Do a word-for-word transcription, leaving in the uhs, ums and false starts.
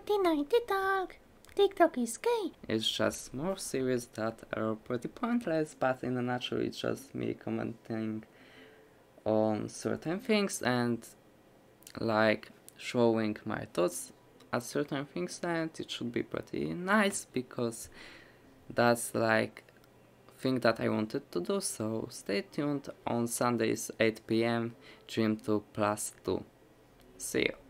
Nighty nighty talk. TikTok is gay. It's just more series that are pretty pointless, but in a nutshell it's just me commenting on certain things and like showing my thoughts at certain things, and it should be pretty nice because that's like thing that I wanted to do. So stay tuned on Sundays eight p m Dream two plus two. See you.